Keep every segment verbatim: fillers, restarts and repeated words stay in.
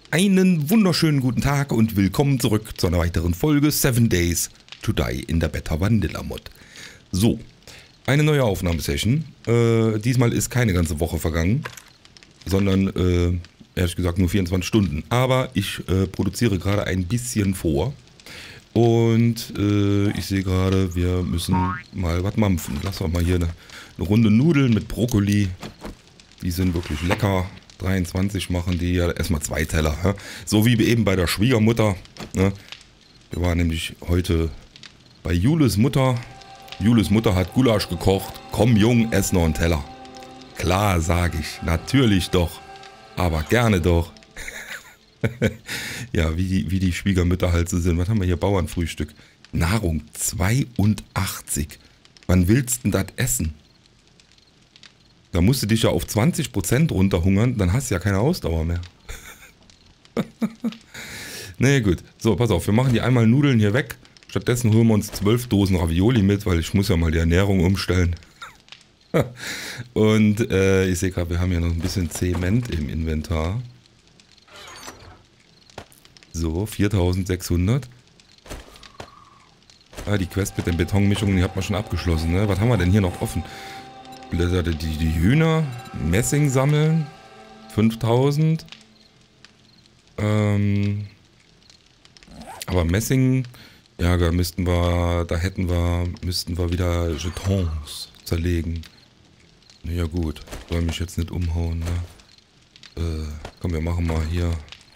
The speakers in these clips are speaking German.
Einen wunderschönen guten Tag und willkommen zurück zu einer weiteren Folge Seven Days to Die in der Beta Vanilla Mod. So, eine neue Aufnahmesession. Äh, diesmal ist keine ganze Woche vergangen, sondern äh, ehrlich gesagt nur vierundzwanzig Stunden. Aber ich äh, produziere gerade ein bisschen vor und äh, ich sehe gerade, wir müssen mal was mampfen. Lassen wir mal hier eine, eine Runde Nudeln mit Brokkoli. Die sind wirklich lecker. dreiundzwanzig machen die ja erstmal zwei Teller. Ja? So wie eben bei der Schwiegermutter. Ne? Wir waren nämlich heute bei Jules Mutter. Jules Mutter hat Gulasch gekocht. Komm Jung, ess noch einen Teller. Klar, sage ich. Natürlich doch. Aber gerne doch. Ja, wie die, wie die Schwiegermütter halt so sind. Was haben wir hier? Bauernfrühstück. Nahrung zweiundachtzig. Wann willst du denn das essen? Da musst du dich ja auf zwanzig Prozent runterhungern, dann hast du ja keine Ausdauer mehr. Nee, gut. So, pass auf, wir machen die einmal Nudeln hier weg. Stattdessen holen wir uns zwölf Dosen Ravioli mit, weil ich muss ja mal die Ernährung umstellen. Und äh, ich sehe gerade, wir haben hier noch ein bisschen Zement im Inventar. So, viertausendsechshundert. Ah, die Quest mit den Betonmischungen, die hat man schon abgeschlossen, ne? Was haben wir denn hier noch offen? Die, die Hühner, Messing sammeln, fünftausend. Ähm, aber Messing, ja, da müssten wir, da hätten wir, müssten wir wieder Jetons zerlegen. Ja gut, soll mich jetzt nicht umhauen, ne? Äh, komm, wir machen mal hier.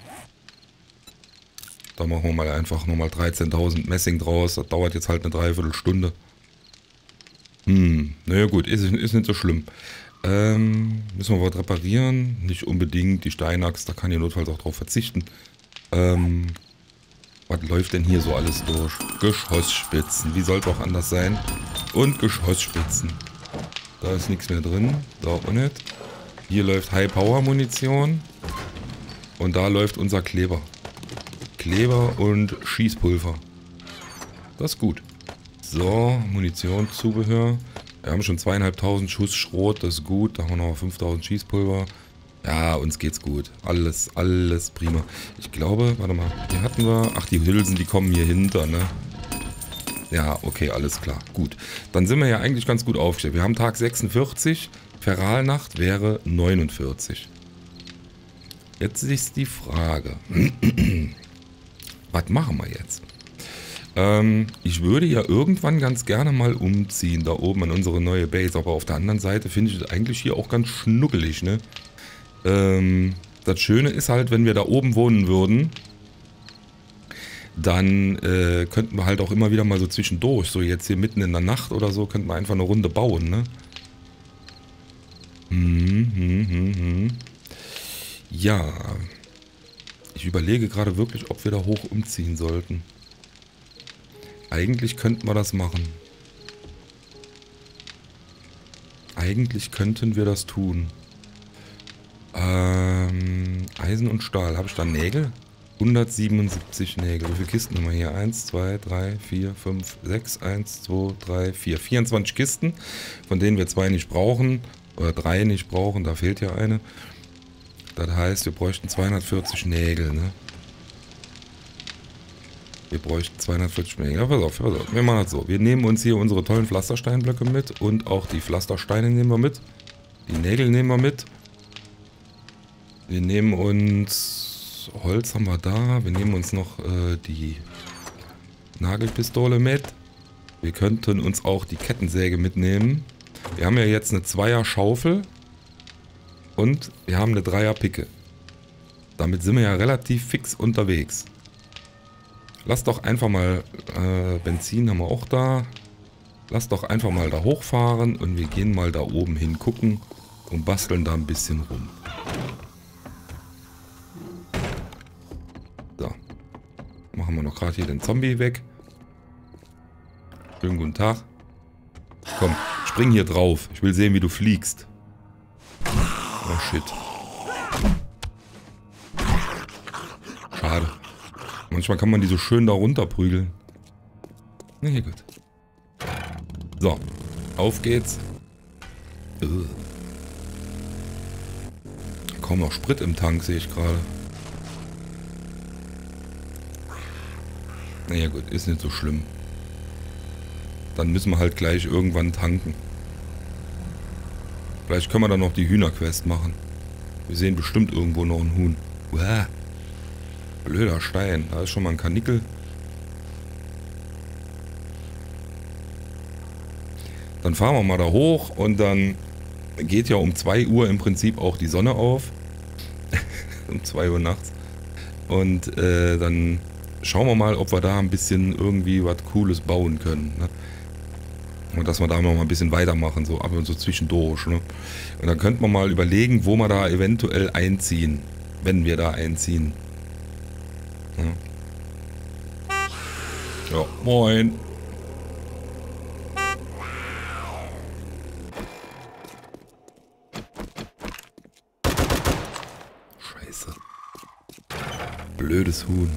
Da machen wir mal einfach nochmal dreizehntausend Messing draus. Das dauert jetzt halt eine Dreiviertelstunde. Hm, naja gut, ist, ist nicht so schlimm. Ähm, müssen wir was reparieren? Nicht unbedingt, die Steinachs, da kann ich notfalls auch drauf verzichten. Ähm, was läuft denn hier so alles durch? Geschossspitzen, wie soll es auch anders sein? Und Geschossspitzen. Da ist nichts mehr drin, da auch nicht. Hier läuft High-Power-Munition. Und da läuft unser Kleber. Kleber und Schießpulver. Das ist gut. So, Munition, Zubehör. Wir haben schon zweieinhalbtausend Schuss Schrot, das ist gut. Da haben wir noch fünftausend Schießpulver. Ja, uns geht's gut. Alles, alles prima. Ich glaube, warte mal, hier hatten wir... Ach, die Hülsen, die kommen hier hinter, ne? Ja, okay, alles klar. Gut. Dann sind wir ja eigentlich ganz gut aufgestellt. Wir haben Tag sechsundvierzig, Feralnacht wäre neunundvierzig. Jetzt ist die Frage. Was machen wir jetzt? Ähm, ich würde ja irgendwann ganz gerne mal umziehen, da oben an unsere neue Base. Aber auf der anderen Seite finde ich es eigentlich hier auch ganz schnuckelig, ne? Ähm, das Schöne ist halt, wenn wir da oben wohnen würden, dann äh, könnten wir halt auch immer wieder mal so zwischendurch, so jetzt hier mitten in der Nacht oder so, könnten wir einfach eine Runde bauen, ne? Hm, hm, hm, hm. Ja, ich überlege gerade wirklich, ob wir da hoch umziehen sollten. Eigentlich könnten wir das machen. Eigentlich könnten wir das tun. Ähm, Eisen und Stahl. Habe ich da Nägel? hundertsiebenundsiebzig Nägel. Wie viele Kisten haben wir hier? eins, zwei, drei, vier, fünf, sechs. eins, zwei, drei, vier. vierundzwanzig Kisten, von denen wir zwei nicht brauchen. Oder drei nicht brauchen. Da fehlt ja eine. Das heißt, wir bräuchten zweihundertvierzig Nägel, ne? Wir bräuchten zweihundertvierzig Nägel. Ja, pass auf, pass auf. Wir machen das so. Wir nehmen uns hier unsere tollen Pflastersteinblöcke mit. Und auch die Pflastersteine nehmen wir mit. Die Nägel nehmen wir mit. Wir nehmen uns... Holz haben wir da. Wir nehmen uns noch äh, die Nagelpistole mit. Wir könnten uns auch die Kettensäge mitnehmen. Wir haben ja jetzt eine Zweier-Schaufel. Und wir haben eine Dreier-Picke. Damit sind wir ja relativ fix unterwegs. Lass doch einfach mal, äh, Benzin haben wir auch da. Lass doch einfach mal da hochfahren und wir gehen mal da oben hin gucken und basteln da ein bisschen rum. So. Machen wir noch gerade hier den Zombie weg. Schönen guten Tag. Komm, spring hier drauf. Ich will sehen, wie du fliegst. Oh shit. Schade. Manchmal kann man die so schön da runter prügeln. Na, hier gut. So, auf geht's. Ugh. Kaum noch Sprit im Tank, sehe ich gerade. Naja gut, ist nicht so schlimm. Dann müssen wir halt gleich irgendwann tanken. Vielleicht können wir dann noch die Hühnerquest machen. Wir sehen bestimmt irgendwo noch ein Huhn. Uah. Blöder Stein. Da ist schon mal ein Karnickel. Dann fahren wir mal da hoch und dann geht ja um zwei Uhr im Prinzip auch die Sonne auf. Um zwei Uhr nachts. Und äh, dann schauen wir mal, ob wir da ein bisschen irgendwie was Cooles bauen können. Ne? Und dass wir da noch mal ein bisschen weitermachen, so ab und so zwischendurch. Ne? Und dann könnte man mal überlegen, wo wir da eventuell einziehen. Wenn wir da einziehen. Ja, ja moin. Scheiße. Blödes Huhn.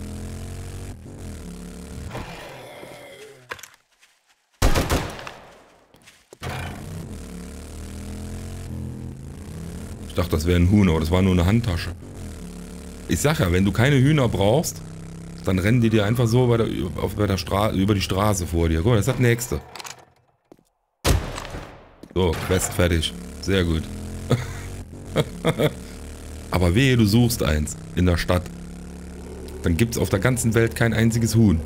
Ich dachte, das wäre ein Huhn, aber das war nur eine Handtasche. Ich sag ja, wenn du keine Hühner brauchst, dann rennen die dir einfach so bei der, auf, bei der Stra über die Straße vor dir. Guck mal, das ist das nächste. So, Quest fertig. Sehr gut. Aber wehe, du suchst eins in der Stadt. Dann gibt es auf der ganzen Welt kein einziges Huhn.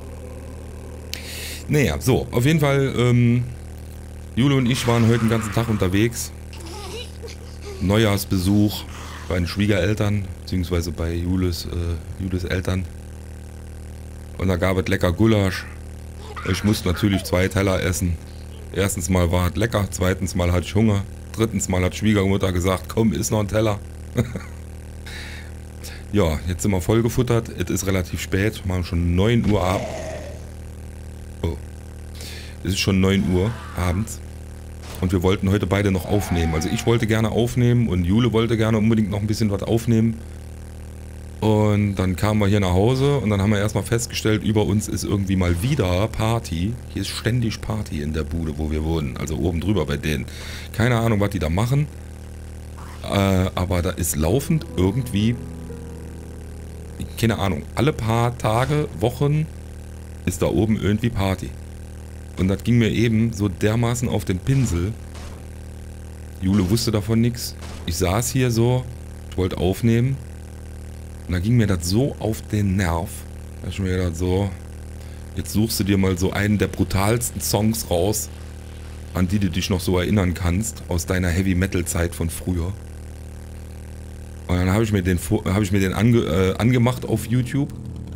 Naja, so, auf jeden Fall, ähm, Jule und ich waren heute den ganzen Tag unterwegs. Neujahrsbesuch bei den Schwiegereltern, beziehungsweise bei Jules, äh, Jules Eltern. Und da gab es lecker Gulasch. Ich musste natürlich zwei Teller essen. Erstens mal war es lecker, zweitens mal hatte ich Hunger. Drittens mal hat Schwiegermutter gesagt, komm, iss noch ein Teller. Ja, jetzt sind wir voll gefuttert. Es ist relativ spät, wir haben schon neun Uhr abends. Oh. Es ist schon neun Uhr abends. Und wir wollten heute beide noch aufnehmen. Also ich wollte gerne aufnehmen und Jule wollte gerne unbedingt noch ein bisschen was aufnehmen. Und dann kamen wir hier nach Hause und dann haben wir erstmal festgestellt, über uns ist irgendwie mal wieder Party. Hier ist ständig Party in der Bude, wo wir wohnen. Also oben drüber bei denen. Keine Ahnung, was die da machen. Äh, aber da ist laufend irgendwie, keine Ahnung, alle paar Tage, Wochen ist da oben irgendwie Party. Und das ging mir eben so dermaßen auf den Pinsel. Jule wusste davon nichts. Ich saß hier so, ich wollte aufnehmen. Und da ging mir das so auf den Nerv. Da hab ich mir gedacht so, jetzt suchst du dir mal so einen der brutalsten Songs raus, an die du dich noch so erinnern kannst, aus deiner Heavy-Metal-Zeit von früher. Und dann habe ich mir den, hab ich mir den ange, äh, angemacht auf YouTube.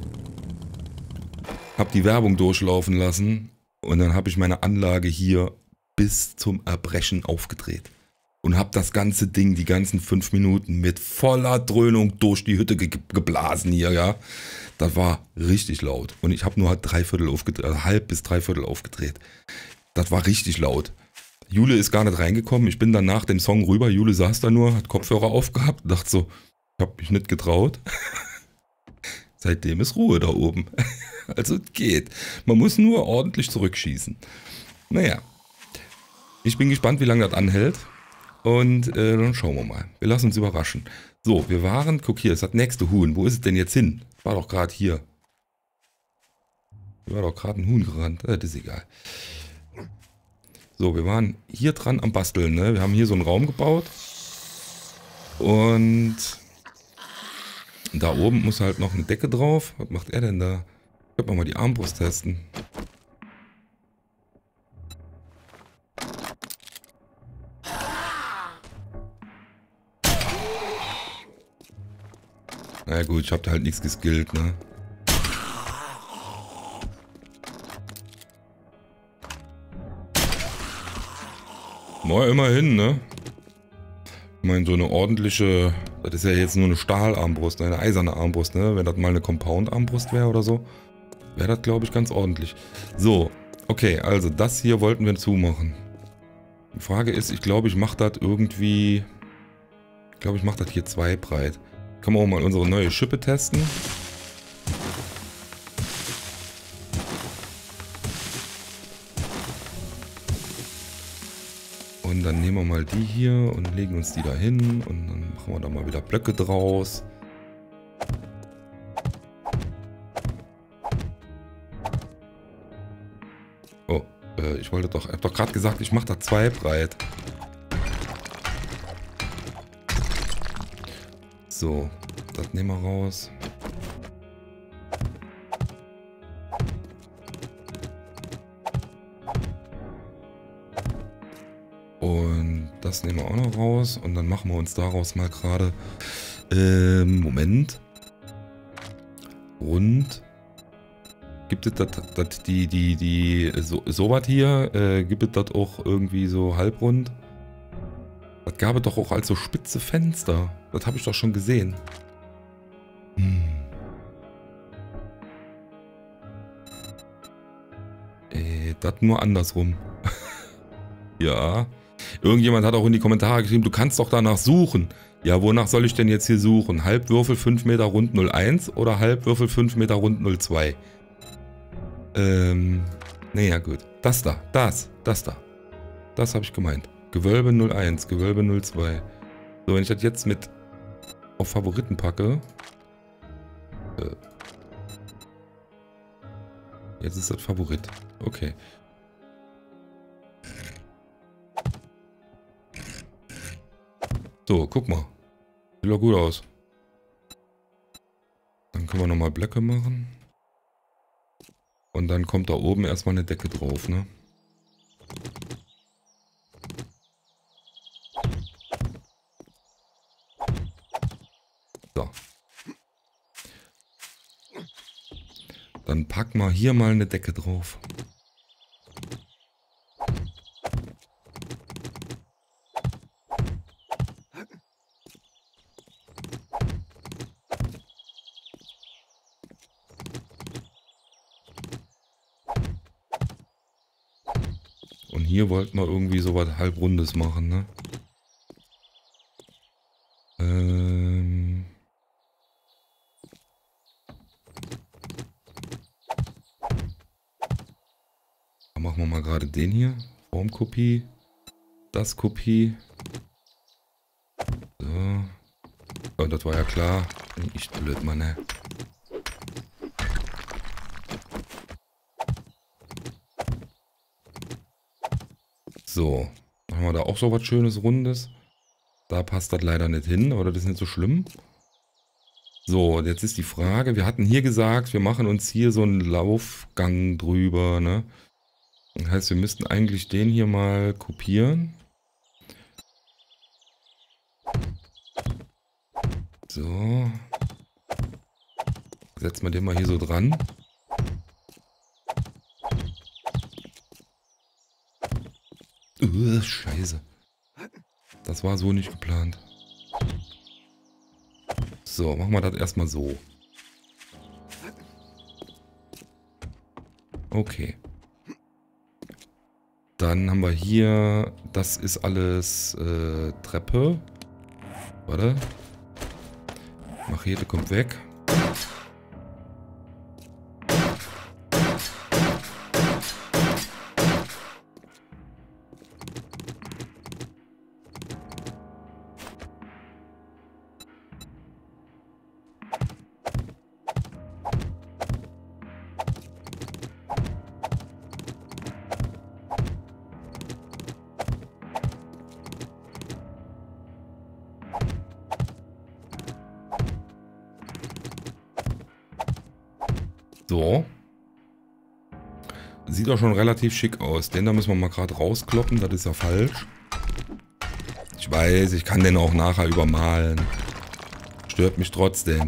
Hab die Werbung durchlaufen lassen. Und dann habe ich meine Anlage hier bis zum Erbrechen aufgedreht. Und habe das ganze Ding, die ganzen fünf Minuten mit voller Dröhnung durch die Hütte ge geblasen hier, ja. Das war richtig laut. Und ich habe nur halt dreiviertel aufgedreht, also halb bis dreiviertel aufgedreht. Das war richtig laut. Jule ist gar nicht reingekommen. Ich bin dann nach dem Song rüber. Jule saß da nur, hat Kopfhörer aufgehabt. Dachte so, ich habe mich nicht getraut. Seitdem ist Ruhe da oben. Also geht. Man muss nur ordentlich zurückschießen. Naja. Ich bin gespannt, wie lange das anhält. Und äh, dann schauen wir mal. Wir lassen uns überraschen. So, wir waren, guck hier, ist das nächste Huhn. Wo ist es denn jetzt hin? War doch gerade hier. Hier war doch gerade ein Huhn gerannt. Äh, das ist egal. So, wir waren hier dran am Basteln. Ne? Wir haben hier so einen Raum gebaut. Und da oben muss halt noch eine Decke drauf. Was macht er denn da? Können wir mal die Armbrust testen. Na gut, ich hab da halt nichts geskillt, ne? Na, immerhin, ne? Ich meine, so eine ordentliche... Das ist ja jetzt nur eine Stahlarmbrust, eine eiserne Armbrust, ne? Wenn das mal eine Compound-Armbrust wäre oder so, wäre das, glaube ich, ganz ordentlich. So, okay, also das hier wollten wir zumachen. Die Frage ist, ich glaube, ich mache das irgendwie... Ich glaube, ich mache das hier zwei breit. Können wir auch mal unsere neue Schippe testen. Und dann nehmen wir mal die hier und legen uns die da hin. Und dann machen wir da mal wieder Blöcke draus. Äh, ich wollte doch... Ich hab doch gerade gesagt, ich mache da zwei breit. So, das nehmen wir raus. Und das nehmen wir auch noch raus. Und dann machen wir uns daraus mal gerade... Ähm, Moment. Rund. Gibt es das, das die, die, die, so, so was hier? Äh, gibt es das auch irgendwie so halbrund? Das gab es doch auch als so spitze Fenster. Das habe ich doch schon gesehen. Hm. Äh, das nur andersrum. Ja. Irgendjemand hat auch in die Kommentare geschrieben, du kannst doch danach suchen. Ja, wonach soll ich denn jetzt hier suchen? Halbwürfel fünf Meter rund null Komma eins oder Halbwürfel fünf Meter rund null Komma zwei? Ähm, naja gut. Das da, das, das da. Das habe ich gemeint. Gewölbe null Komma eins, Gewölbe null Komma zwei. So, wenn ich das jetzt mit auf Favoriten packe. Äh, jetzt ist das Favorit. Okay. So, guck mal. Sieht doch gut aus. Dann können wir nochmal Blöcke machen. Und dann kommt da oben erstmal eine Decke drauf, ne? So. Dann packen wir hier mal eine Decke drauf. Und hier wollten wir irgendwie so was halbrundes machen, ne? Ähm... Dann machen wir mal gerade den hier. Formkopie. Das Kopie. So. Oh, das war ja klar. Ich blöd, Mann, ne? So. Haben wir da auch so was Schönes, Rundes. Da passt das leider nicht hin, aber das ist nicht so schlimm. So, und jetzt ist die Frage, wir hatten hier gesagt, wir machen uns hier so einen Laufgang drüber, ne? Das heißt, wir müssten eigentlich den hier mal kopieren. So. Setzen wir den mal hier so dran. Uh, Scheiße. Das war so nicht geplant. So, machen wir das erstmal so. Okay. Dann haben wir hier, das ist alles äh, Treppe. Warte. Machete kommt weg. So. Sieht doch schon relativ schick aus. Den da müssen wir mal gerade rauskloppen. Das ist ja falsch. Ich weiß, ich kann den auch nachher übermalen. Stört mich trotzdem.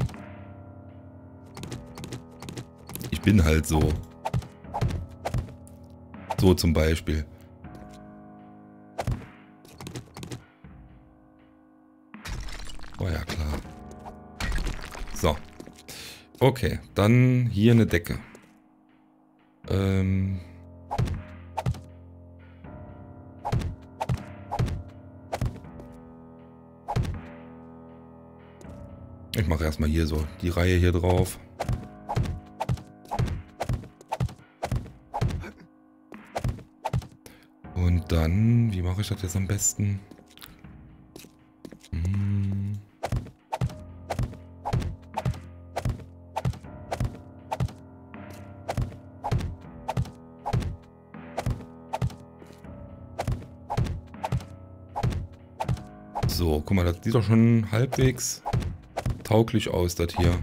Ich bin halt so. So zum Beispiel. War ja klar. So. Okay, dann hier eine Decke. Ähm... Ich mache erstmal hier so die Reihe hier drauf. Und dann, wie mache ich das jetzt am besten? Hm. So, guck mal, das sieht doch schon halbwegs tauglich aus, das hier.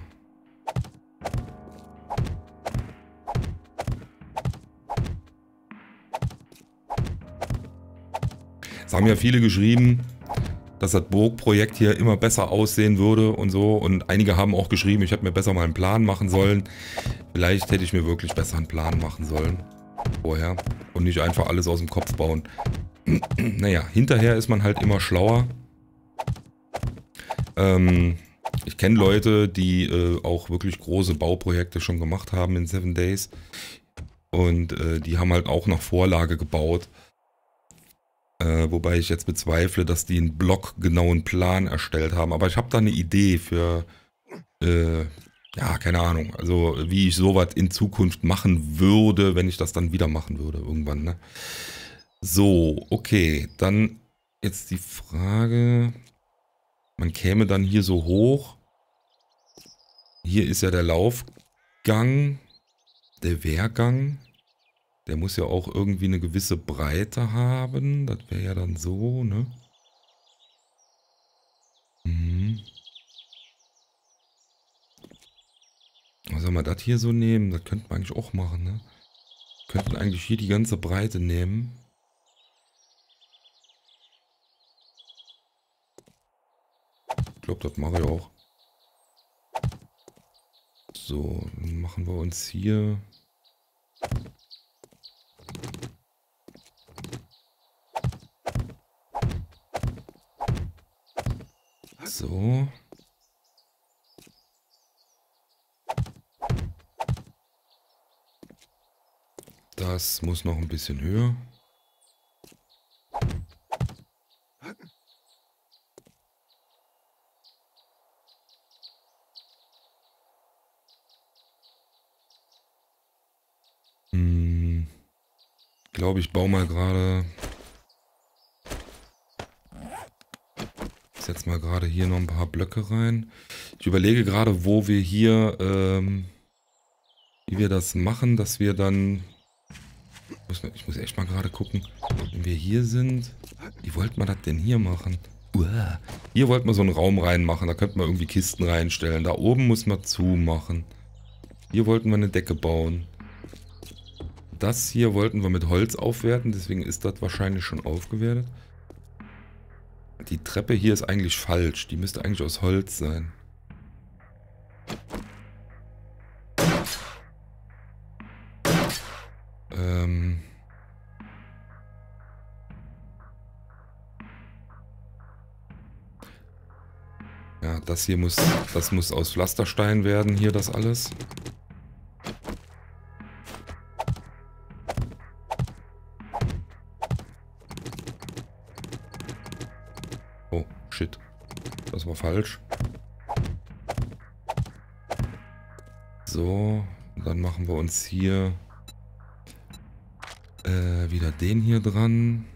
Es haben ja viele geschrieben, dass das Burgprojekt hier immer besser aussehen würde und so. Und einige haben auch geschrieben, ich hätte mir besser mal einen Plan machen sollen. Vielleicht hätte ich mir wirklich besser einen Plan machen sollen vorher und nicht einfach alles aus dem Kopf bauen. Naja, hinterher ist man halt immer schlauer. Ähm, ich kenne Leute, die äh, auch wirklich große Bauprojekte schon gemacht haben in Seven Days. Und äh, die haben halt auch nach Vorlage gebaut. Äh, wobei ich jetzt bezweifle, dass die einen blockgenauen Plan erstellt haben. Aber ich habe da eine Idee für, äh, ja, keine Ahnung. Also wie ich sowas in Zukunft machen würde, wenn ich das dann wieder machen würde irgendwann. Ne? So, okay. Dann jetzt die Frage. Man käme dann hier so hoch. Hier ist ja der Laufgang. Der Wehrgang. Der muss ja auch irgendwie eine gewisse Breite haben. Das wäre ja dann so, ne? Mhm. Was soll man das hier so nehmen? Das könnten wir eigentlich auch machen, ne? Wir könnten eigentlich hier die ganze Breite nehmen. Ich glaube, das mache ich auch. So, dann machen wir uns hier... So. Das muss noch ein bisschen höher. Hm. Ich glaube, ich baue mal gerade... Ich setze mal gerade hier noch ein paar Blöcke rein. Ich überlege gerade, wo wir hier... Ähm, wie wir das machen, dass wir dann... Ich muss echt mal gerade gucken, wenn wir hier sind. Wie wollte man das denn hier machen? Uah. Hier wollten wir so einen Raum reinmachen. Da könnten wir irgendwie Kisten reinstellen. Da oben muss man zumachen. Hier wollten wir eine Decke bauen. Das hier wollten wir mit Holz aufwerten. Deswegen ist das wahrscheinlich schon aufgewertet. Die Treppe hier ist eigentlich falsch. Die müsste eigentlich aus Holz sein. Ähm... Ja, das hier muss, das muss aus Pflasterstein werden, hier das alles. Oh, shit. Das war falsch. So, dann machen wir uns hier äh, wieder den hier dran.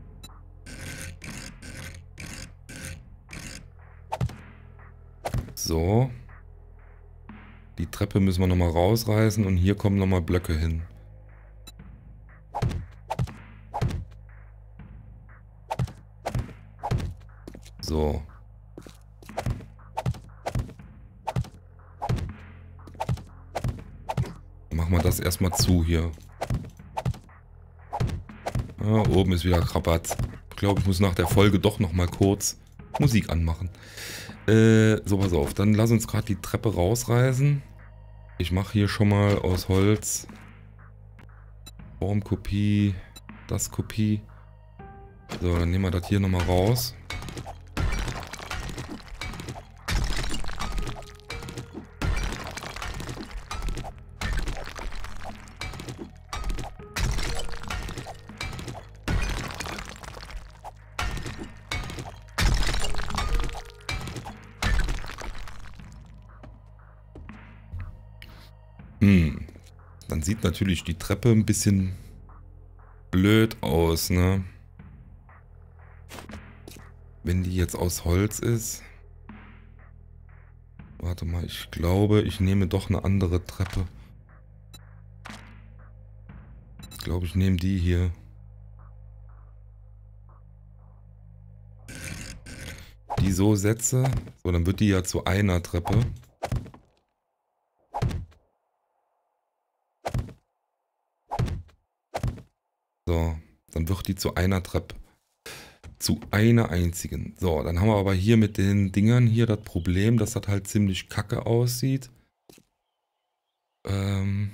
So. Die Treppe müssen wir nochmal rausreißen und hier kommen nochmal Blöcke hin. So. Machen wir das erstmal zu hier. Ja, oben ist wieder Krabatz. Ich glaube, ich muss nach der Folge doch nochmal kurz Musik anmachen. Äh, so, pass auf. Dann lass uns gerade die Treppe rausreißen. Ich mache hier schon mal aus Holz Formkopie, das Kopie. So, dann nehmen wir das hier nochmal raus. Hm, dann sieht natürlich die Treppe ein bisschen blöd aus, ne? Wenn die jetzt aus Holz ist. Warte mal, ich glaube, ich nehme doch eine andere Treppe. Ich glaube, ich nehme die hier. die so setze, so, dann wird die ja zu einer Treppe. So, dann wird die zu einer Treppe. Zu einer einzigen. So, dann haben wir aber hier mit den Dingern hier das Problem, dass das halt ziemlich kacke aussieht. Ähm...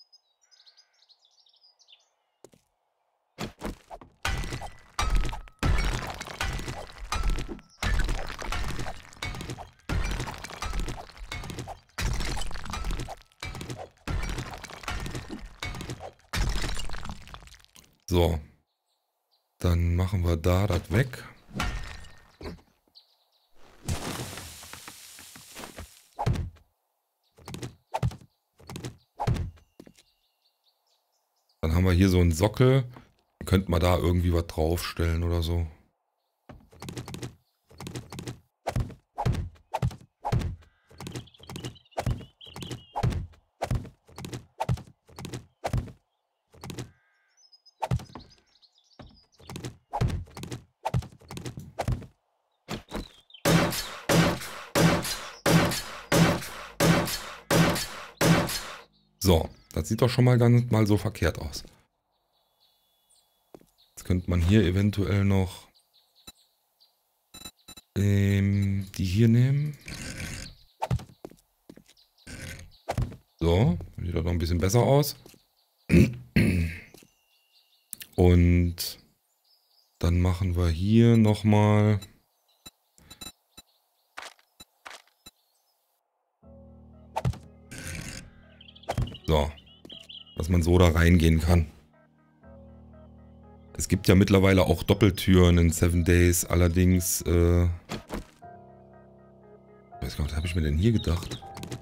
So, dann machen wir da das weg. Dann haben wir hier so einen Sockel. Dann könnte man da irgendwie was draufstellen oder so. So, das sieht doch schon mal gar nicht mal so verkehrt aus. Jetzt könnte man hier eventuell noch ähm, die hier nehmen. So, sieht doch noch ein bisschen besser aus. Und dann machen wir hier nochmal... So, dass man so da reingehen kann. Es gibt ja mittlerweile auch Doppeltüren in Seven Days, allerdings, äh... ich weiß gar nicht, was habe ich mir denn hier gedacht?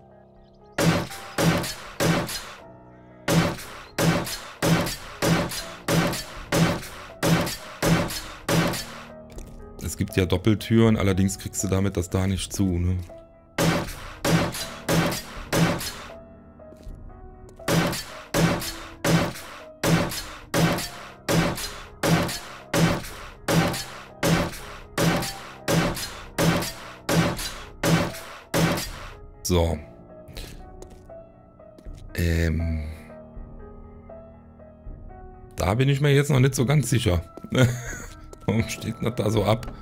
Es gibt ja Doppeltüren, allerdings kriegst du damit das da nicht zu, ne? So. Ähm. Da bin ich mir jetzt noch nicht so ganz sicher. Warum steht das da so ab?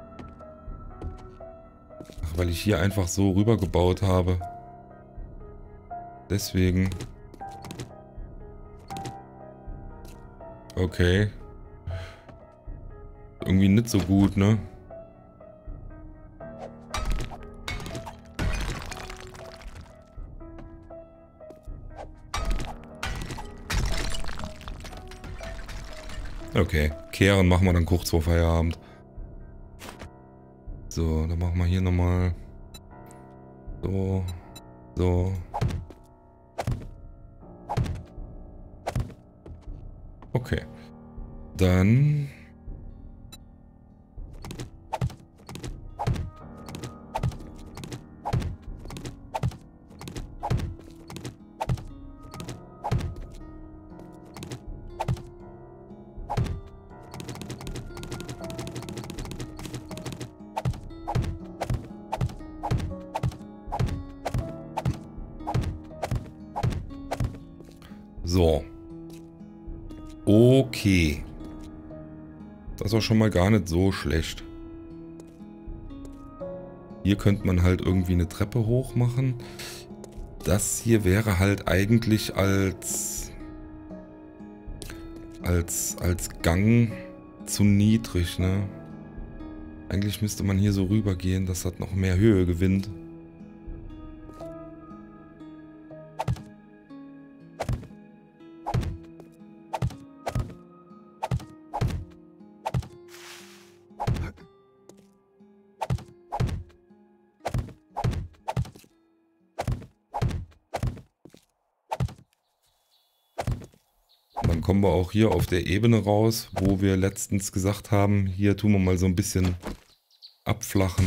Ach, weil ich hier einfach so rüber gebaut habe. Deswegen. Okay. Irgendwie nicht so gut, ne? Okay, kehren machen wir dann kurz vor Feierabend. So, dann machen wir hier nochmal. So, so. Okay. Dann... So. Okay. Das ist auch schon mal gar nicht so schlecht. Hier könnte man halt irgendwie eine Treppe hoch machen. Das hier wäre halt eigentlich als, als, als Gang zu niedrig, ne? Eigentlich müsste man hier so rüber gehen, dass das noch mehr Höhe gewinnt. Dann kommen wir auch hier auf der Ebene raus, wo wir letztens gesagt haben, hier tun wir mal so ein bisschen abflachen.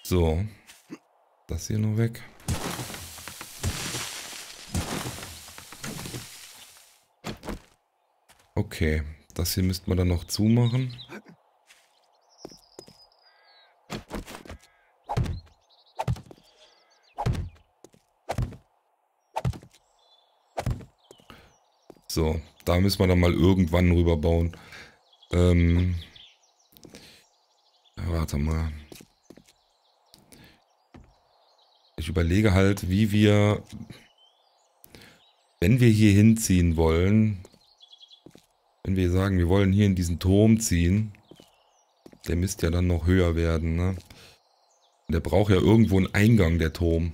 So. Das hier noch weg. Okay. Das hier müsste man dann noch zumachen. So, da müssen wir dann mal irgendwann rüber bauen. Ähm, ja, warte mal. Ich überlege halt, wie wir, wenn wir hier hinziehen wollen, wenn wir sagen, wir wollen hier in diesen Turm ziehen, der müsste ja dann noch höher werden, ne? Der braucht ja irgendwo einen Eingang, der Turm.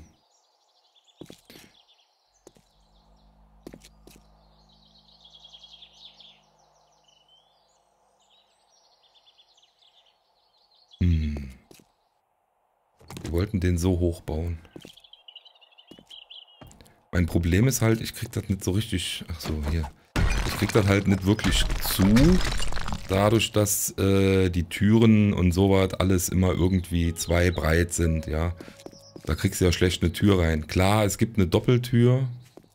Hm. Wir wollten den so hoch bauen. Mein Problem ist halt, ich krieg das nicht so richtig... Ach so, hier. Ich krieg das halt nicht wirklich zu. Dadurch, dass äh, die Türen und sowas alles immer irgendwie zwei breit sind, ja. Da kriegst du ja schlecht eine Tür rein. Klar, es gibt eine Doppeltür.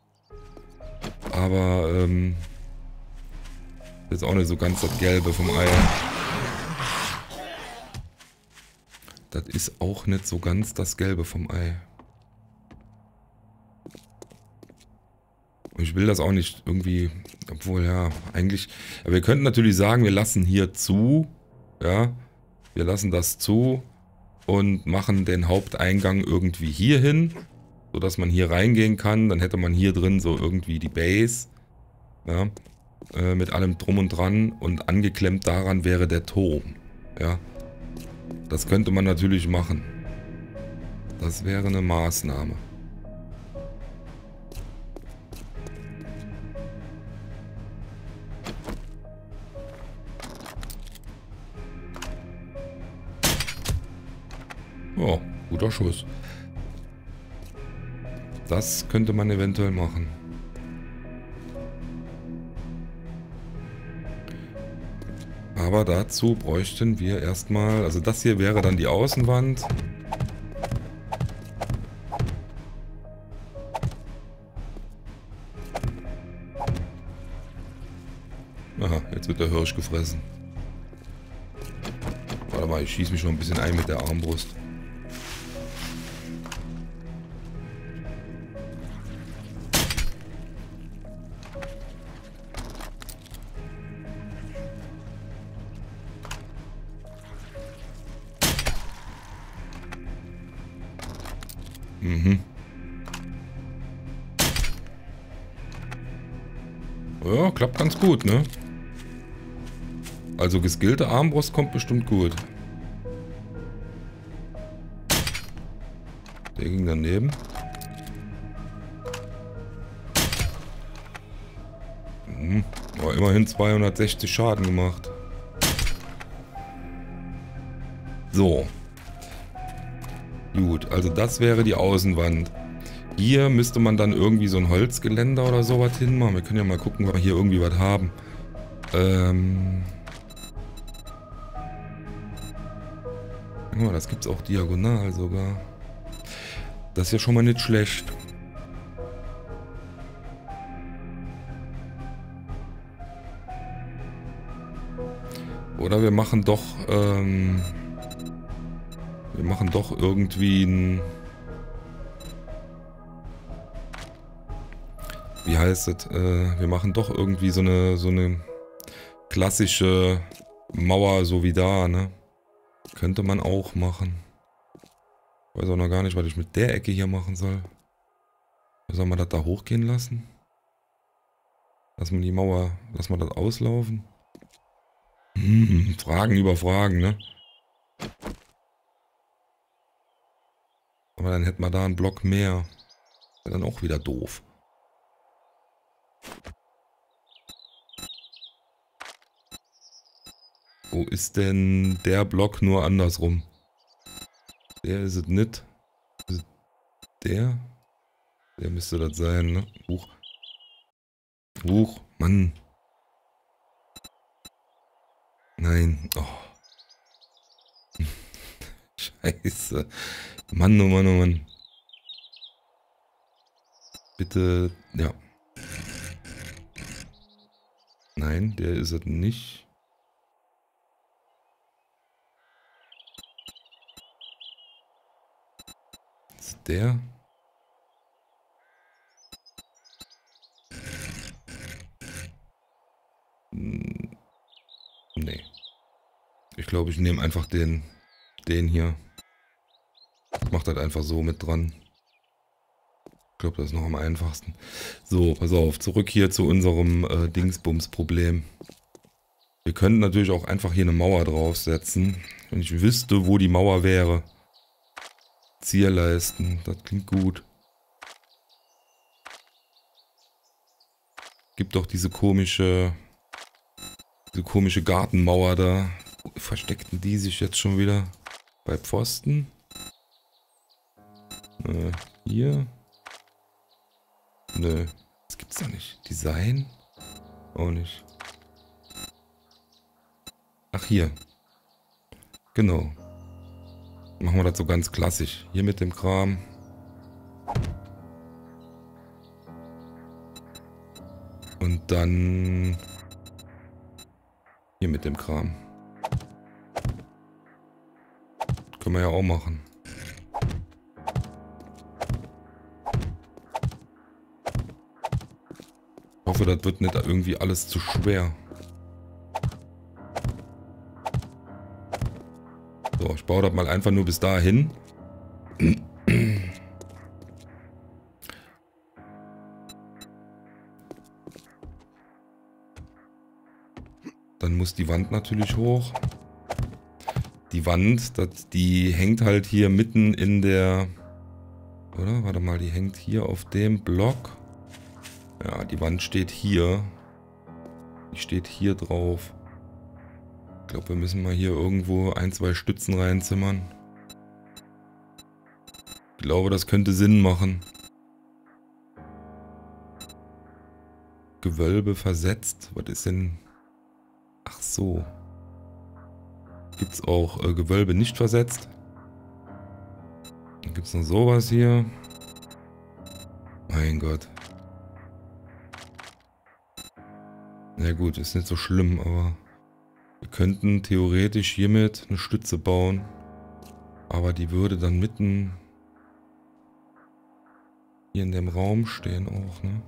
Aber, ähm... ist auch nicht so ganz das Gelbe vom Ei. Das ist auch nicht so ganz das Gelbe vom Ei. Ich will das auch nicht irgendwie, obwohl ja, eigentlich, ja, wir könnten natürlich sagen, wir lassen hier zu, ja, wir lassen das zu und machen den Haupteingang irgendwie hier hin, sodass man hier reingehen kann, dann hätte man hier drin so irgendwie die Base, ja, äh, mit allem drum und dran und angeklemmt daran wäre der Turm, ja. Das könnte man natürlich machen. Das wäre eine Maßnahme. Oh, guter Schuss. Das könnte man eventuell machen. Aber dazu bräuchten wir erstmal, also das hier wäre dann die Außenwand. Aha, jetzt wird der Hirsch gefressen. Warte mal, ich schieße mich schon ein bisschen ein mit der Armbrust. Mhm. Ja, klappt ganz gut, ne? Also geskillte Armbrust kommt bestimmt gut. Der ging daneben. Hm. Aber immerhin zweihundertsechzig Schaden gemacht. So. Gut, also das wäre die Außenwand. Hier müsste man dann irgendwie so ein Holzgeländer oder sowas hinmachen. Wir können ja mal gucken, ob wir hier irgendwie was haben. Ähm... Guck mal, das gibt es auch diagonal sogar. Das ist ja schon mal nicht schlecht. Oder wir machen doch, ähm... wir machen doch irgendwie ein... Wie heißt es? Äh, wir machen doch irgendwie so eine, so eine klassische Mauer, so wie da, ne? Könnte man auch machen. Ich weiß auch noch gar nicht, was ich mit der Ecke hier machen soll. Soll man das da hochgehen lassen? Lass man die Mauer, lass man das auslaufen? Hm, Fragen über Fragen, ne? Aber dann hätten wir da einen Block mehr. Wäre dann auch wieder doof. Wo ist denn der Block nur andersrum? Der ist es nicht. Ist es der? Der müsste das sein, ne? Huch. Huch, Mann. Nein. Oh. Scheiße. Mann, oh Mann, oh Mann. Bitte, ja. Nein, der ist es nicht. Ist der? Hm, nee. Ich glaube, ich nehme einfach den, den hier. Macht halt einfach so mit dran. Ich glaube, das ist noch am einfachsten. So, pass auf, zurück hier zu unserem äh, Dingsbums-Problem. Wir könnten natürlich auch einfach hier eine Mauer draufsetzen. Wenn ich wüsste, wo die Mauer wäre. Zierleisten, das klingt gut. Gibt doch diese komische, diese komische Gartenmauer da. Wo versteckten die sich jetzt schon wieder? Bei Pfosten? Äh, hier? Nö, das gibt's doch nicht. Design? Auch nicht. Ach, hier. Genau. Machen wir das so ganz klassisch. Hier mit dem Kram. Und dann hier mit dem Kram. Können wir ja auch machen. Ich hoffe, das wird nicht irgendwie alles zu schwer. So, ich baue das mal einfach nur bis dahin. Dann muss die Wand natürlich hoch. Die Wand, das, die hängt halt hier mitten in der... Oder? Warte mal, die hängt hier auf dem Block. Ja, die Wand steht hier. Die steht hier drauf. Ich glaube, wir müssen mal hier irgendwo ein, zwei Stützen reinzimmern. Ich glaube, das könnte Sinn machen. Gewölbe versetzt. Was ist denn... Ach so. Gibt es auch äh, Gewölbe nicht versetzt? Dann gibt es noch sowas hier. Mein Gott. Na gut, ist nicht so schlimm, aber wir könnten theoretisch hiermit eine Stütze bauen. Aber die würde dann mitten hier in dem Raum stehen auch, ne?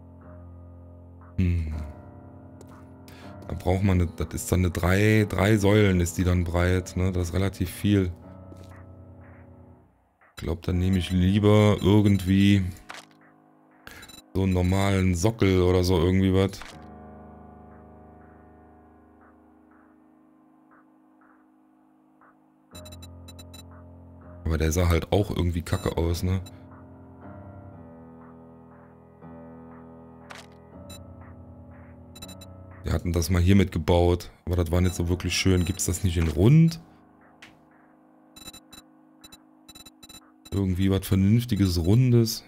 Hm. Da braucht man, eine, das ist dann eine drei, drei Säulen ist die dann breit, ne? Das ist relativ viel. Ich glaube, dann nehme ich lieber irgendwie so einen normalen Sockel oder so irgendwie was. Aber der sah halt auch irgendwie kacke aus, ne? Wir hatten das mal hier mitgebaut, aber das war nicht so wirklich schön. Gibt es das nicht in rund? Irgendwie was Vernünftiges, Rundes.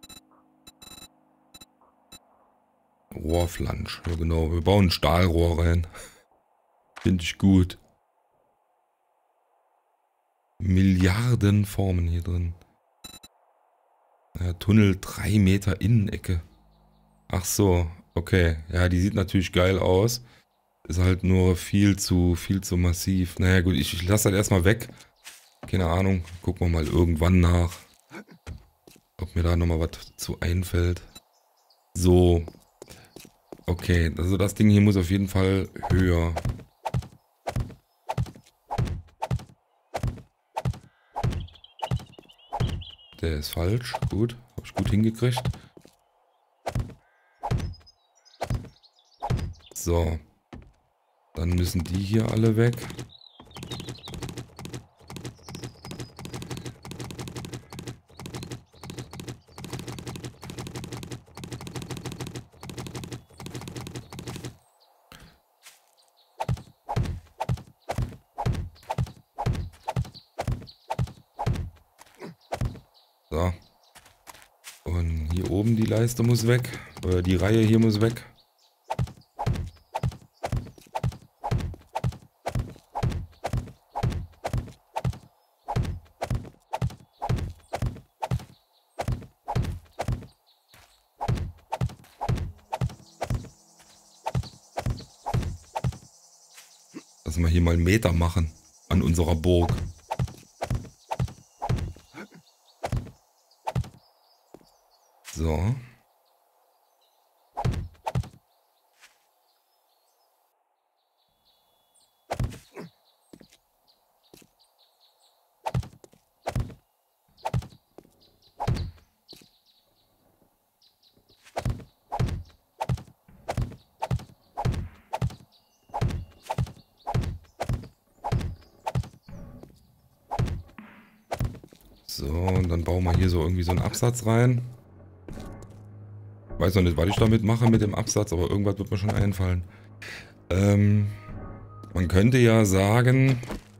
Rohrflansch, ja genau. Wir bauen ein Stahlrohr rein. Finde ich gut. Milliarden Formen hier drin. Ja, Tunnel drei Meter Innenecke. Ach so, okay. Ja, die sieht natürlich geil aus. Ist halt nur viel zu, viel zu massiv. Naja gut, ich, ich lasse das erstmal weg. Keine Ahnung. Gucken wir mal irgendwann nach. Ob mir da nochmal was zu einfällt. So. Okay, also das Ding hier muss auf jeden Fall höher. Der ist falsch. Gut. Habe ich gut hingekriegt. So. Dann müssen die hier alle weg. So. Und hier oben die Leiste muss weg. Oder die Reihe hier muss weg. Dass wir hier mal einen Meter machen an unserer Burg. So. So, und dann bauen wir hier so irgendwie so einen Absatz rein. Weiß noch nicht, was ich damit mache mit dem Absatz, aber irgendwas wird mir schon einfallen. Ähm, man könnte ja sagen...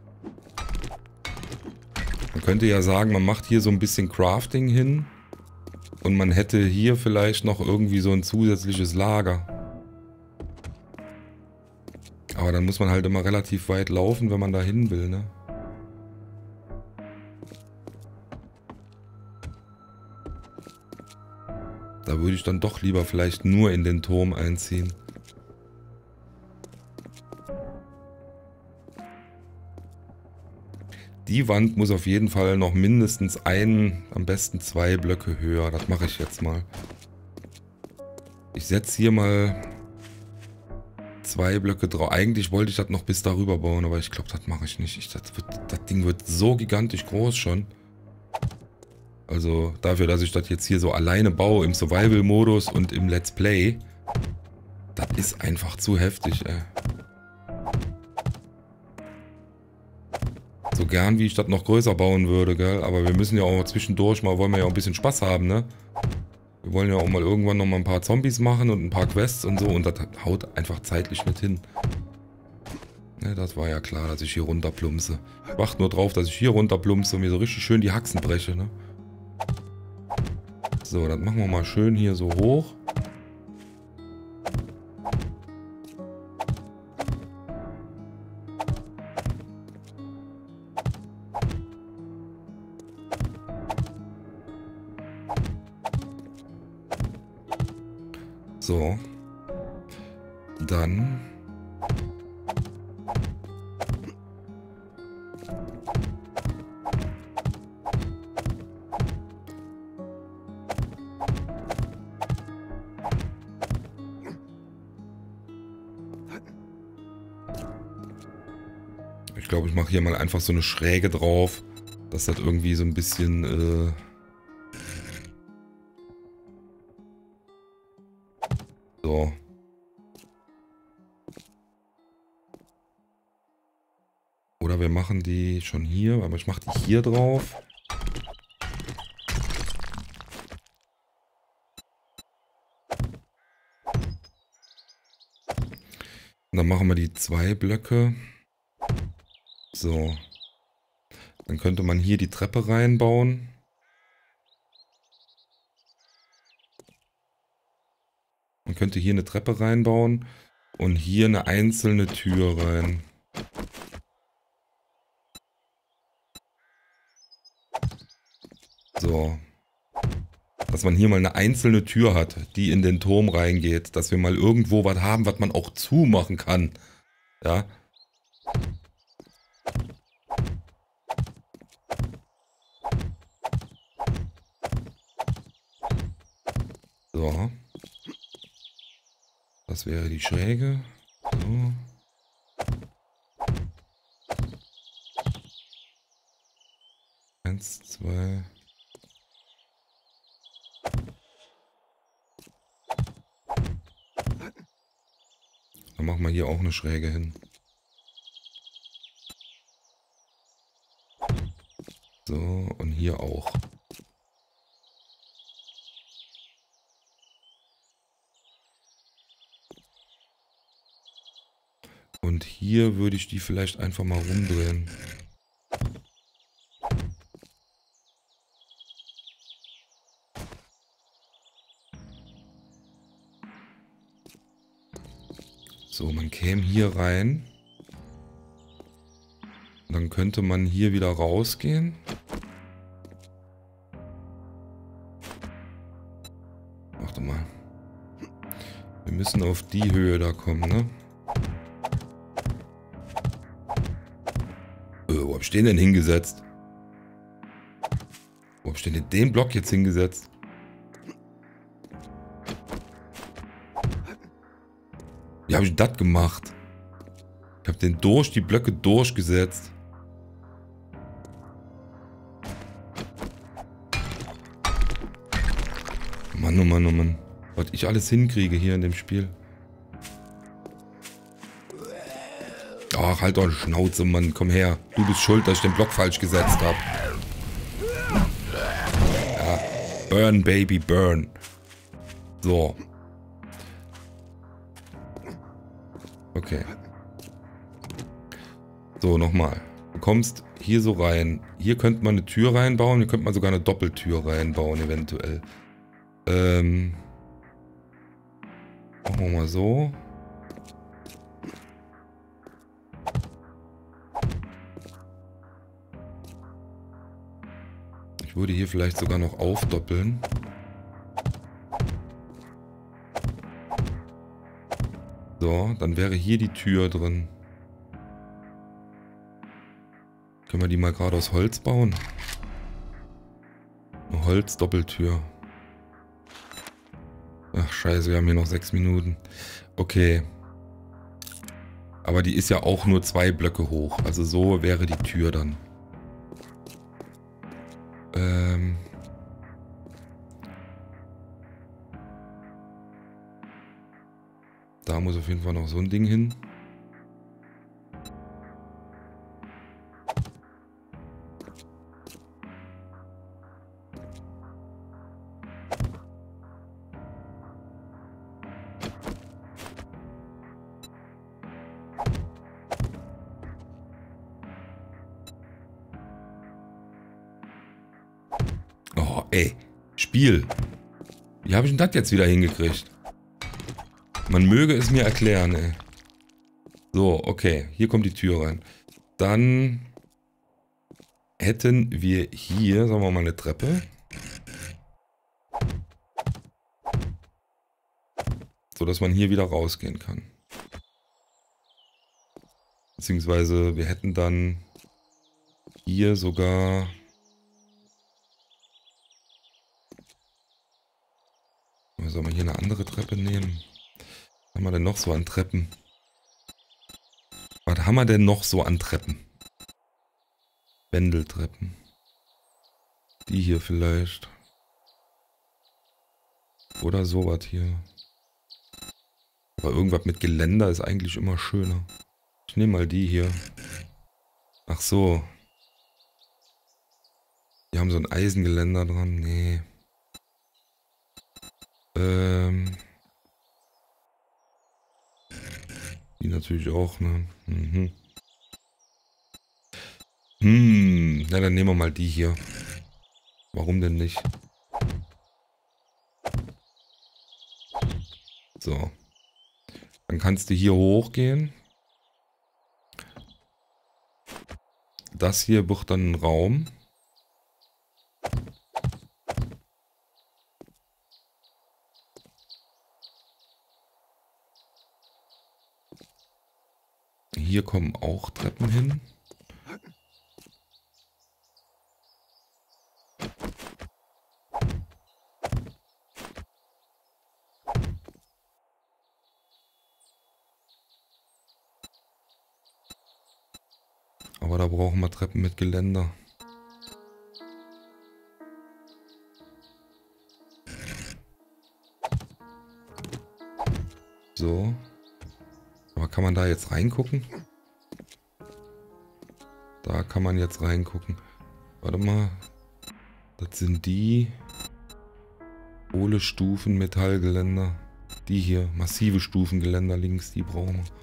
Man könnte ja sagen, man macht hier so ein bisschen Crafting hin. Und man hätte hier vielleicht noch irgendwie so ein zusätzliches Lager. Aber dann muss man halt immer relativ weit laufen, wenn man da hin will, ne? Da würde ich dann doch lieber vielleicht nur in den Turm einziehen. Die Wand muss auf jeden Fall noch mindestens ein, am besten zwei Blöcke höher. Das mache ich jetzt mal. Ich setze hier mal zwei Blöcke drauf. Eigentlich wollte ich das noch bis darüber bauen, aber ich glaube, das mache ich nicht. Ich, das, wird, das Ding wird so gigantisch groß schon. Also dafür, dass ich das jetzt hier so alleine baue im Survival-Modus und im Let's Play, das ist einfach zu heftig, ey. So gern, wie ich das noch größer bauen würde, gell? Aber wir müssen ja auch zwischendurch mal, wollen wir ja auch ein bisschen Spaß haben, ne? Wir wollen ja auch mal irgendwann noch mal ein paar Zombies machen und ein paar Quests und so. Und das haut einfach zeitlich nicht hin. Ne, das war ja klar, dass ich hier runterplumpse. Ich warte nur drauf, dass ich hier runterplumpse und mir so richtig schön die Haxen breche, ne? So, das machen wir mal schön hier so hoch. So. Dann... Ich glaube, ich mache hier mal einfach so eine Schräge drauf, dass das irgendwie so ein bisschen... Äh so. Oder wir machen die schon hier, aber ich mache die hier drauf. Und dann machen wir die zwei Blöcke. So. Dann könnte man hier die Treppe reinbauen. Man könnte hier eine Treppe reinbauen und hier eine einzelne Tür rein. So. Dass man hier mal eine einzelne Tür hat, die in den Turm reingeht. Dass wir mal irgendwo was haben, was man auch zumachen kann. Ja. So. Das wäre die Schräge. So. Eins, zwei. Dann machen wir hier auch eine Schräge hin. So, und hier auch. Und hier würde ich die vielleicht einfach mal rumdrehen. So, man käme hier rein. Dann könnte man hier wieder rausgehen. Warte mal. Wir müssen auf die Höhe da kommen, ne? hab ich den denn hingesetzt? Wo hab ich denn den Block jetzt hingesetzt? Wie habe ich das gemacht? Ich habe den durch die Blöcke durchgesetzt. Mann, oh Mann, oh Mann. Was ich alles hinkriege hier in dem Spiel. Ach, halt doch eine Schnauze, Mann. Komm her. Du bist schuld, dass ich den Block falsch gesetzt habe. Ja. Burn, Baby, burn. So. Okay. So, nochmal. Du kommst hier so rein. Hier könnte man eine Tür reinbauen. Hier könnte man sogar eine Doppeltür reinbauen, eventuell. Ähm. Machen wir mal so. Ich würde hier vielleicht sogar noch aufdoppeln. So, dann wäre hier die Tür drin. Können wir die mal gerade aus Holz bauen? Eine Holz-Doppeltür. Ach scheiße, wir haben hier noch sechs Minuten. Okay. Aber die ist ja auch nur zwei Blöcke hoch. Also so wäre die Tür dann. Ähm... Da muss auf jeden Fall noch so ein Ding hin. Oh, ey. Spiel. Wie habe ich denn das jetzt wieder hingekriegt? Man möge es mir erklären, ey. So, okay. Hier kommt die Tür rein. Dann hätten wir hier, sagen wir mal, eine Treppe. So, dass man hier wieder rausgehen kann. Beziehungsweise wir hätten dann hier sogar... Sollen wir hier eine andere Treppe nehmen? Was haben wir denn noch so an Treppen? Was haben wir denn noch so an Treppen? Wendeltreppen. Die hier vielleicht. Oder sowas hier. Aber irgendwas mit Geländer ist eigentlich immer schöner. Ich nehme mal die hier. Ach so. Die haben so ein Eisengeländer dran. Nee. Ähm... Die natürlich auch, ne? Mhm. Hm, na dann nehmen wir mal die hier. Warum denn nicht? So. Dann kannst du hier hochgehen. Das hier wird dann ein Raum. Hier kommen auch Treppen hin. Aber da brauchen wir Treppen mit Geländer. So. Aber kann man da jetzt reingucken? Da kann man jetzt reingucken. Warte mal. Das sind die hohle Stufen Metallgeländer. Die hier, massive Stufengeländer links, die brauchen wir.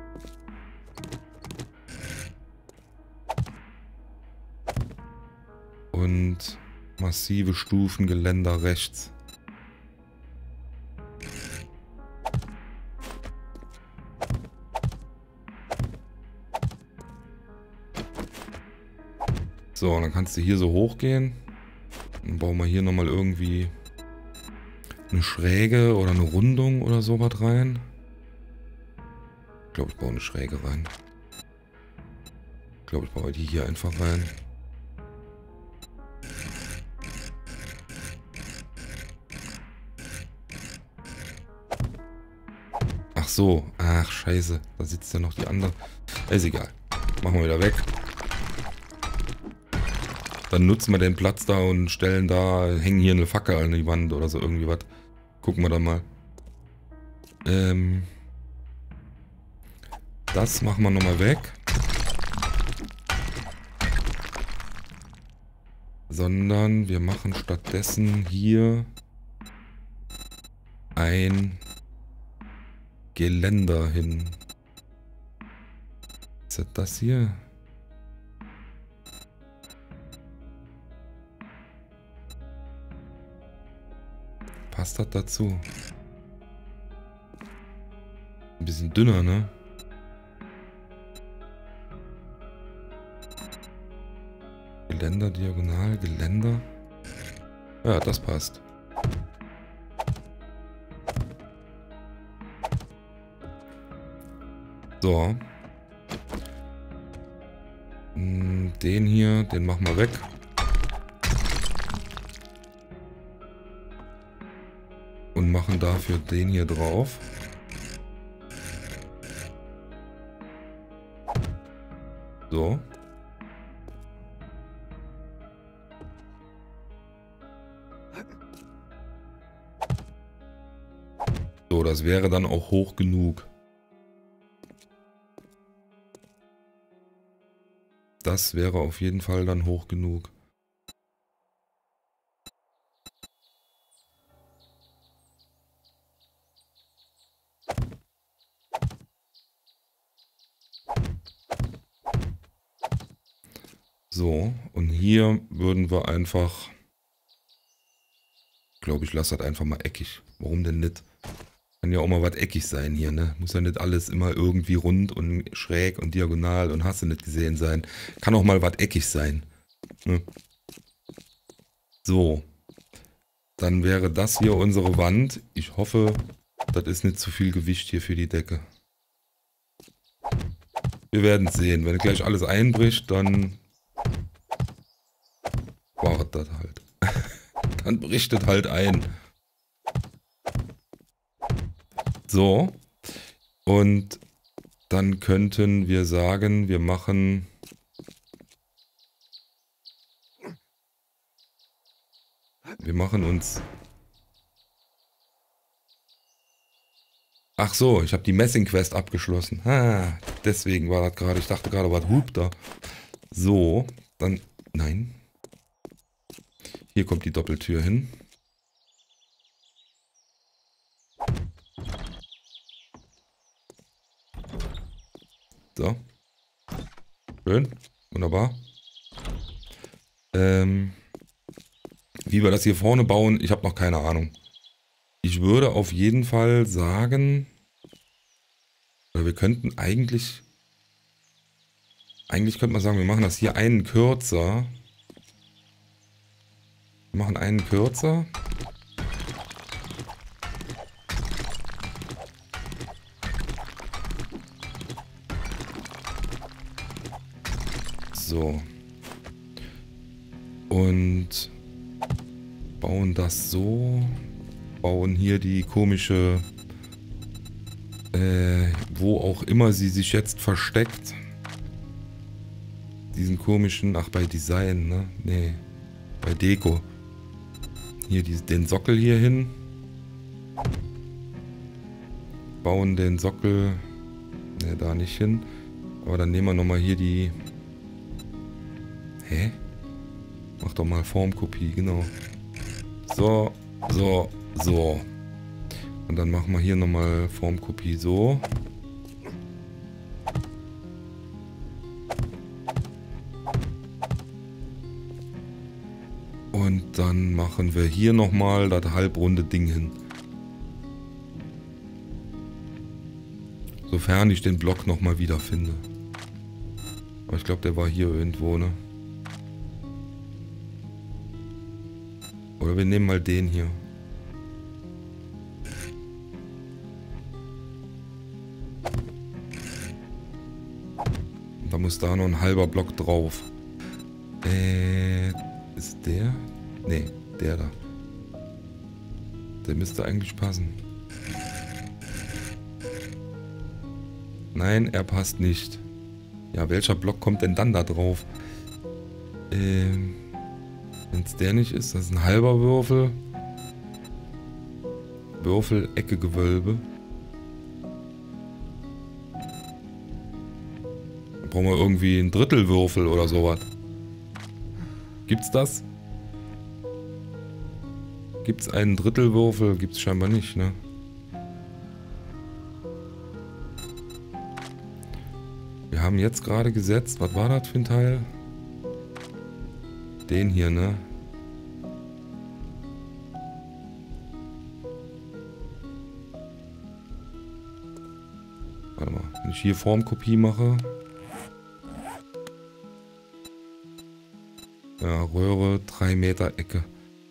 Und massive Stufengeländer rechts. So, dann kannst du hier so hochgehen. Dann bauen wir hier nochmal irgendwie eine Schräge oder eine Rundung oder sowas rein. Ich glaube, ich baue eine Schräge rein. Ich glaube, ich baue die hier einfach rein. Ach so. Ach, scheiße. Da sitzt ja noch die andere. Ist egal. Machen wir wieder weg. Dann nutzen wir den Platz da und stellen da, hängen hier eine Fackel an die Wand oder so irgendwie was. Gucken wir da mal. Ähm, das machen wir nochmal weg. Sondern wir machen stattdessen hier ein Geländer hin. Was ist das hier? Passt das dazu? Ein bisschen dünner, ne? Geländer, diagonal, Geländer. Ja, das passt. So. Den hier, den machen wir weg. Und machen dafür den hier drauf. So. So, das wäre dann auch hoch genug. Das wäre auf jeden Fall dann hoch genug. So, und hier würden wir einfach... Ich glaube, ich lasse das einfach mal eckig. Warum denn nicht? Kann ja auch mal was eckig sein hier, ne? Muss ja nicht alles immer irgendwie rund und schräg und diagonal und hast du nicht gesehen sein. Kann auch mal was eckig sein. Ne? So. Dann wäre das hier unsere Wand. Ich hoffe, das ist nicht zu viel Gewicht hier für die Decke. Wir werden es sehen. Wenn gleich alles einbricht, dann war das halt. Dann bricht es halt ein. So. Und dann könnten wir sagen, wir machen... Wir machen uns... Ach so, ich habe die Messing-Quest abgeschlossen. Ah, deswegen war das gerade... Ich dachte gerade, was hupt da? So, dann... Nein. Hier kommt die Doppeltür hin. So. Schön. Wunderbar. Ähm, wie wir das hier vorne bauen, ich habe noch keine Ahnung. Ich würde auf jeden Fall sagen, oder wir könnten eigentlich, eigentlich könnte man sagen, wir machen das hier einen kürzer. Wir machen einen kürzer. So. Und bauen das so. Bauen hier die komische, äh, wo auch immer sie sich jetzt versteckt. Diesen komischen, ach bei Design, ne? Nee, bei Deko. Hier die, den Sockel hier hin. Bauen den Sockel, ne, da nicht hin. Aber dann nehmen wir nochmal hier die... Hä? Mach doch mal Formkopie, genau. So, so, so. Und dann machen wir hier nochmal Formkopie so. Und dann machen wir hier nochmal das halbrunde Ding hin. Sofern ich den Block nochmal wiederfinde. Aber ich glaube, der war hier irgendwo, ne? Oder wir nehmen mal den hier. Und dann muss da noch ein halber Block drauf. Äh, ist der? Nee, der da. Der müsste eigentlich passen. Nein, er passt nicht. Ja, welcher Block kommt denn dann da drauf? Ähm, wenn es der nicht ist, das ist ein halber Würfel. Würfel, Ecke, Gewölbe. Dann brauchen wir irgendwie ein Drittelwürfel oder sowas. Gibt's das? Gibt's einen Drittelwürfel? Gibt's scheinbar nicht, ne? Wir haben jetzt gerade gesetzt. Was war das für ein Teil? Den hier, ne? Warte mal, wenn ich hier Formkopie mache. Ja, Röhre, drei Meter Ecke.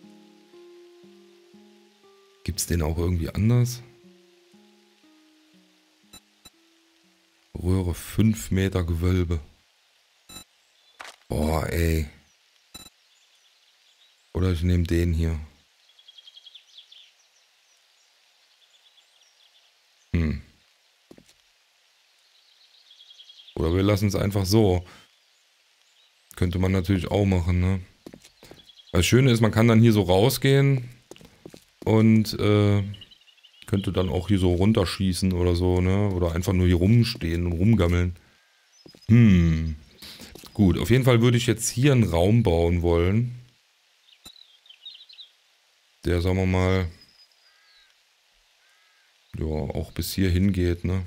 Gibt's den auch irgendwie anders? Röhre, fünf Meter Gewölbe. Boah, ey. Oder ich nehme den hier. Hm. Oder wir lassen es einfach so. Könnte man natürlich auch machen, ne? Das Schöne ist, man kann dann hier so rausgehen und äh, könnte dann auch hier so runterschießen oder so, ne? Oder einfach nur hier rumstehen und rumgammeln. Hm. Gut, auf jeden Fall würde ich jetzt hier einen Raum bauen wollen. Der, sagen wir mal, ja, auch bis hier hingeht, ne?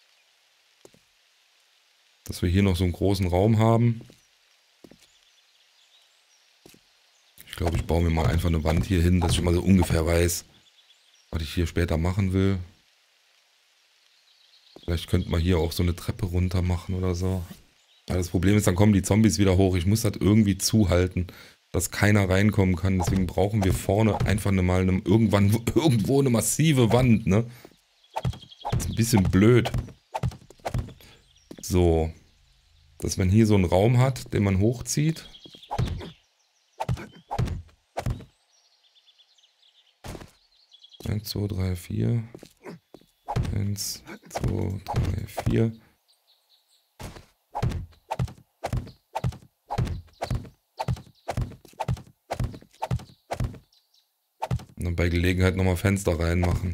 Dass wir hier noch so einen großen Raum haben. Ich glaube, ich baue mir mal einfach eine Wand hier hin, dass ich mal so ungefähr weiß, was ich hier später machen will. Vielleicht könnte man hier auch so eine Treppe runter machen oder so. Aber das Problem ist, dann kommen die Zombies wieder hoch. Ich muss das irgendwie zuhalten, dass keiner reinkommen kann. Deswegen brauchen wir vorne einfach eine, mal eine, irgendwann irgendwo eine massive Wand, ne? Das ist ein bisschen blöd. So. Dass man hier so einen Raum hat, den man hochzieht. eins, zwei, drei, vier. eins, zwei, drei, vier. Und dann bei Gelegenheit nochmal Fenster reinmachen.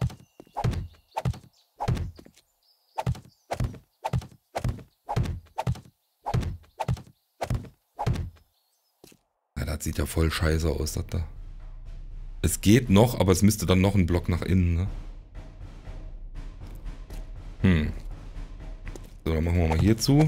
Ja, das sieht ja voll scheiße aus, das da. Es geht noch, aber es müsste dann noch ein Block nach innen, ne? Hm. So, dann machen wir mal hier zu.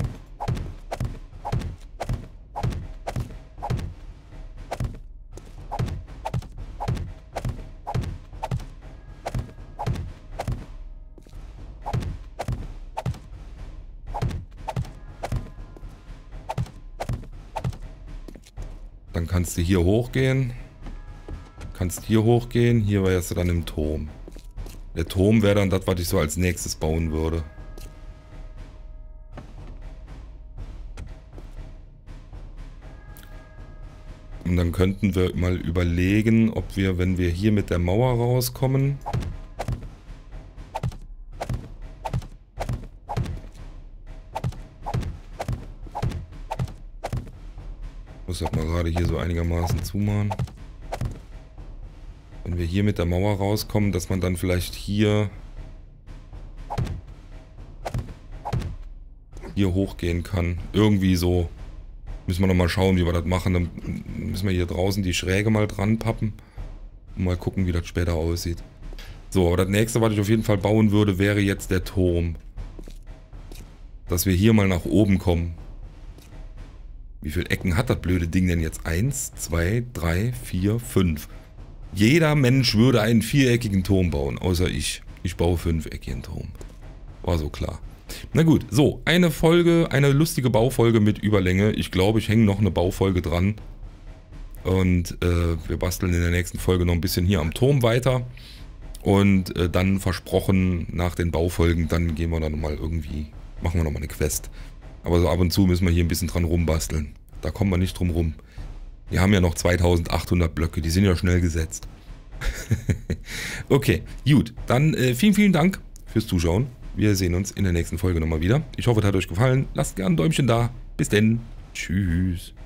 Dann kannst du hier hochgehen. Kannst hier hochgehen. Hier wärst du dann im Turm. Der Turm wäre dann das, was ich so als nächstes bauen würde. Und dann könnten wir mal überlegen, ob wir, wenn wir hier mit der Mauer rauskommen, muss das mal gerade hier so einigermaßen zumachen. Wenn wir hier mit der Mauer rauskommen, dass man dann vielleicht hier hier hochgehen kann. Irgendwie so. Müssen wir nochmal schauen, wie wir das machen. Dann müssen wir hier draußen die Schräge mal dran pappen. Und mal gucken, wie das später aussieht. So, aber das nächste, was ich auf jeden Fall bauen würde, wäre jetzt der Turm. Dass wir hier mal nach oben kommen. Wie viele Ecken hat das blöde Ding denn jetzt? Eins, zwei, drei, vier, fünf. Jeder Mensch würde einen viereckigen Turm bauen, außer ich. Ich baue fünfeckigen Turm. War so klar. Na gut, so, eine Folge, eine lustige Baufolge mit Überlänge. Ich glaube, ich hänge noch eine Baufolge dran. Und äh, wir basteln in der nächsten Folge noch ein bisschen hier am Turm weiter. Und äh, dann versprochen, nach den Baufolgen, dann gehen wir dann nochmal irgendwie, machen wir nochmal eine Quest. Aber so ab und zu müssen wir hier ein bisschen dran rumbasteln. Da kommen wir nicht drum rum. Wir haben ja noch zweitausendachthundert Blöcke, die sind ja schnell gesetzt. Okay, gut. Dann äh, vielen, vielen Dank fürs Zuschauen. Wir sehen uns in der nächsten Folge nochmal wieder. Ich hoffe, es hat euch gefallen. Lasst gerne ein Däumchen da. Bis denn. Tschüss.